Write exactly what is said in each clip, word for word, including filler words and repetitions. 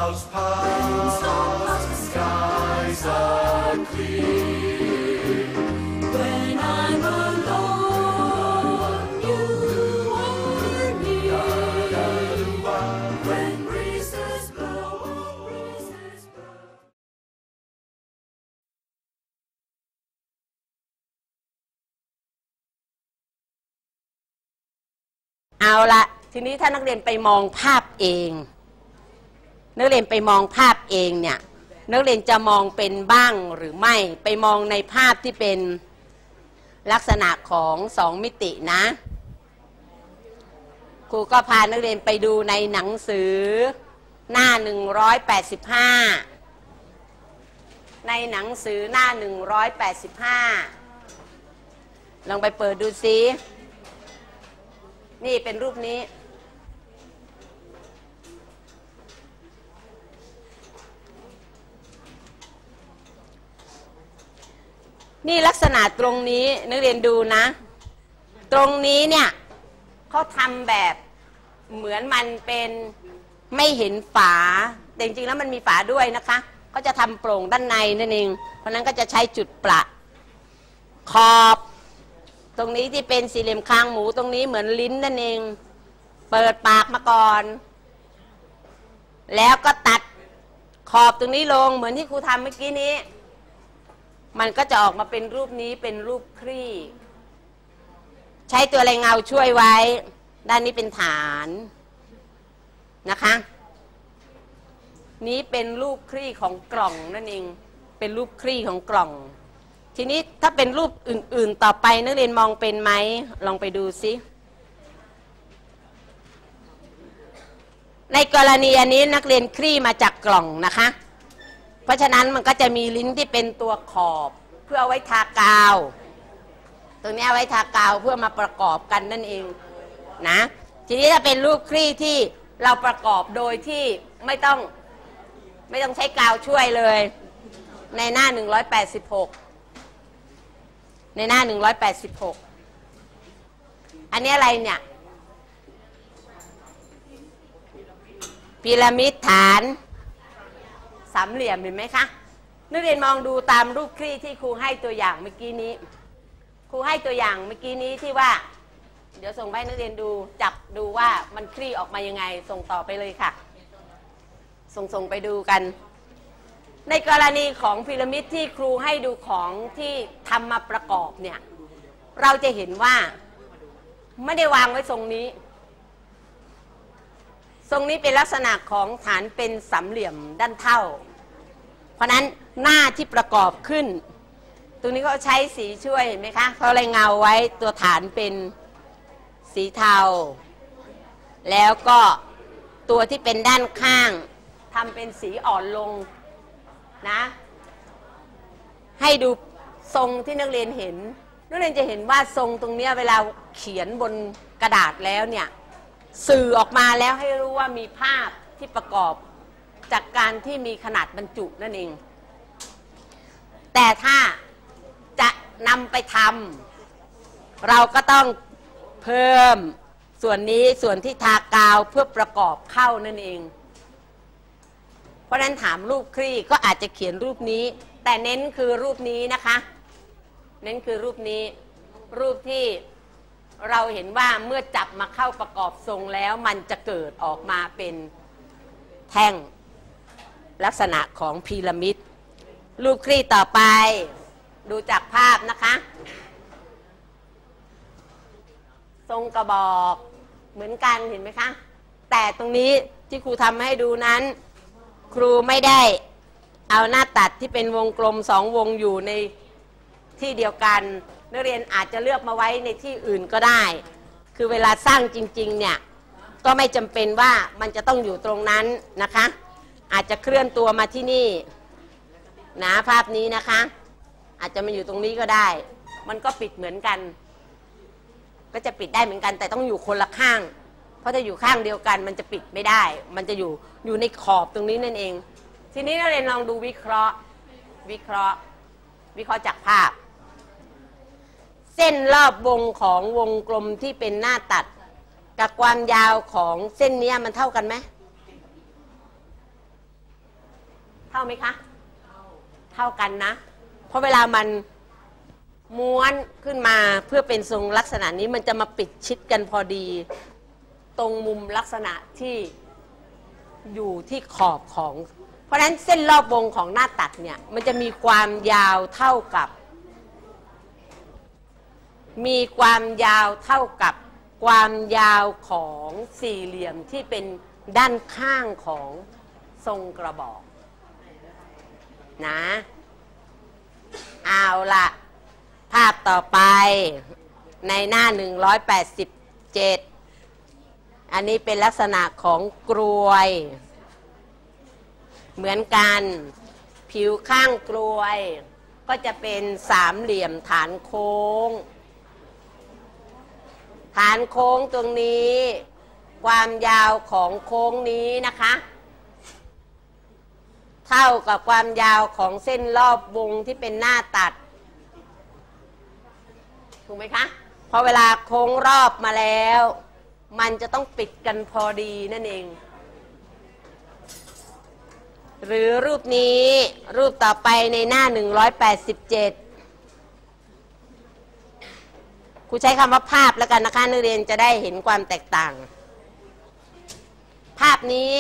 clouds pass, the skies are clear. When I'm alone, you are near. When breezes blow, breezes blow. เอาละทีนี้ถ้านักเรียนไปมองภาพเองนักเรียนไปมองภาพเองเนี่ยนักเรียนจะมองเป็นบ้างหรือไม่ไปมองในภาพที่เป็นลักษณะของสองมิตินะครูก็พานักเรียนไปดูในหนังสือหน้าหนึ่งร้อยแปดสิบห้าในหนังสือหน้าหนึ่งร้อยแปดสิบห้าลองไปเปิดดูซินี่เป็นรูปนี้นี่ลักษณะตรงนี้นักเรียนดูนะตรงนี้เนี่ยเขาทำแบบเหมือนมันเป็นไม่เห็นฝาแต่จริงๆแล้วมันมีฝาด้วยนะคะเขาจะทำโปร่งด้านในนั่นเองเพราะนั้นก็จะใช้จุดประขอบตรงนี้ที่เป็นสี่เหลี่ยมคางหมูตรงนี้เหมือนลิ้นนั่นเองเปิดปากมาก่อนแล้วก็ตัดขอบตรงนี้ลงเหมือนที่ครูทำเมื่อกี้นี้มันก็จะออกมาเป็นรูปนี้เป็นรูปคลี่ใช้ตัวแรงเงาช่วยไว้ด้านนี้เป็นฐานนะคะนี้เป็นรูปคลี่ของกล่องนั่นเองเป็นรูปคลี่ของกล่องทีนี้ถ้าเป็นรูปอื่นๆต่อไปนักเรียนมองเป็นไหมลองไปดูซิในกรณีอันนี้นักเรียนคลี่มาจากกล่องนะคะเพราะฉะนั้นมันก็จะมีลิ้นที่เป็นตัวขอบเพื่อไว้ทากาวตรงนี้เอาไว้ทากาวเพื่อมาประกอบกันนั่นเองนะทีนี้ถ้าเป็นรูปคลี่ที่เราประกอบโดยที่ไม่ต้องไม่ต้องใช้กาวช่วยเลยในหน้าหนึ่งร้อยแปดสิบหกในหน้าหนึ่งร้อยแปดสิบหกอันนี้อะไรเนี่ยพีระมิดฐานสามเหลี่ยมเห็นไหมคะนักเรียนมองดูตามรูปคลี่ที่ครูให้ตัวอย่างเมื่อกี้นี้ครูให้ตัวอย่างเมื่อกี้นี้ที่ว่าเดี๋ยวส่งให้นักเรียนดูจับดูว่ามันคลี่ออกมายังไงส่งต่อไปเลยค่ะส่งส่งไปดูกันในกรณีของพีระมิดที่ครูให้ดูของที่ทำมาประกอบเนี่ยเราจะเห็นว่าไม่ได้วางไว้ทรงนี้ทรงนี้เป็นลักษณะของฐานเป็นสามเหลี่ยมด้านเท่าเพราะนั้นหน้าที่ประกอบขึ้นตรงนี้เขาใช้สีช่วยเห็นไหมคะเขาเลยเงาไว้ตัวฐานเป็นสีเทาแล้วก็ตัวที่เป็นด้านข้างทำเป็นสีอ่อนลงนะให้ดูทรงที่นักเรียนเห็นนักเรียนจะเห็นว่าทรงตรงนี้เวลาเขียนบนกระดาษแล้วเนี่ยสื่อออกมาแล้วให้รู้ว่ามีภาพที่ประกอบจากการที่มีขนาดบรรจุนั่นเองแต่ถ้าจะนำไปทำเราก็ต้องเพิ่มส่วนนี้ส่วนที่ทากาวเพื่อประกอบเข้านั่นเองเพราะนั้นถามรูปคลี่ก็อาจจะเขียนรูปนี้แต่เน้นคือรูปนี้นะคะเน้นคือรูปนี้รูปที่เราเห็นว่าเมื่อจับมาเข้าประกอบทรงแล้วมันจะเกิดออกมาเป็นแท่งลักษณะของพีระมิดรูปคลี่ต่อไปดูจากภาพนะคะทรงกระบอกเหมือนกันเห็นไหมคะแต่ตรงนี้ที่ครูทำให้ดูนั้นครูไม่ได้เอาหน้าตัดที่เป็นวงกลมสองวงอยู่ในที่เดียวกันนักเรียนอาจจะเลือกมาไว้ในที่อื่นก็ได้คือเวลาสร้างจริงๆเนี่ยก็ไม่จำเป็นว่ามันจะต้องอยู่ตรงนั้นนะคะอาจจะเคลื่อนตัวมาที่นี่นะภาพนี้นะคะอาจจะมาอยู่ตรงนี้ก็ได้มันก็ปิดเหมือนกันก็จะปิดได้เหมือนกันแต่ต้องอยู่คนละข้างเพราะถ้าอยู่ข้างเดียวกันมันจะปิดไม่ได้มันจะอยู่อยู่ในขอบตรงนี้นั่นเองทีนี้นักเรียนลองดูวิเคราะห์วิเคราะห์วิเคราะห์จากภาพเส้นรอบวงของวงกลมที่เป็นหน้าตัดกับความยาวของเส้นนี้มันเท่ากันไหมเท่าไหมคะเท่ากันนะเพราะเวลามันม้วนขึ้นมาเพื่อเป็นทรงลักษณะนี้มันจะมาปิดชิดกันพอดีตรงมุมลักษณะที่อยู่ที่ขอบของเพราะฉะนั้นเส้นรอบวงของหน้าตัดเนี่ยมันจะมีความยาวเท่ากับมีความยาวเท่ากับความยาวของสี่เหลี่ยมที่เป็นด้านข้างของทรงกระบอกนะเอาละภาพต่อไปในหน้าหนึ่งร้อยแปดสิบเจ็ดอันนี้เป็นลักษณะของกรวยเหมือนกันผิวข้างกรวยก็จะเป็นสามเหลี่ยมฐานโค้งฐานโค้งตรงนี้ความยาวของโค้งนี้นะคะเท่ากับความยาวของเส้นรอบวงที่เป็นหน้าตัดถูกไหมคะพอเวลาโค้งรอบมาแล้วมันจะต้องปิดกันพอดีนั่นเองหรือรูปนี้รูปต่อไปในหน้าหนึ่งร้อยแปดสิบเจ็ดครูใช้คำว่าภาพแล้วกันนะคะนักเรียนจะได้เห็นความแตกต่างภาพนี้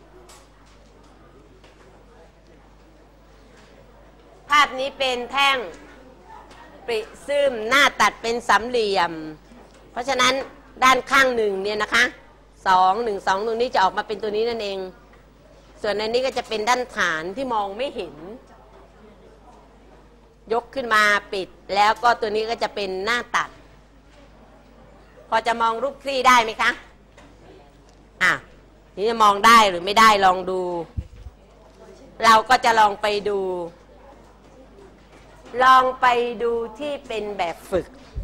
ภาพนี้เป็นแท่งปริซึมหน้าตัดเป็นสามเหลี่ยมเพราะฉะนั้นด้านข้างหนึ่งเนี่ยนะคะสองหนึ่งสองตรงนี้จะออกมาเป็นตัวนี้นั่นเองส่วนในนี้ก็จะเป็นด้านฐานที่มองไม่เห็นยกขึ้นมาปิดแล้วก็ตัวนี้ก็จะเป็นหน้าตัดพอจะมองรูปคลี่ได้ไหมคะอ่ะนี่จะมองได้หรือไม่ได้ลองดูเราก็จะลองไปดูลองไปดูที่เป็นแบบฝึก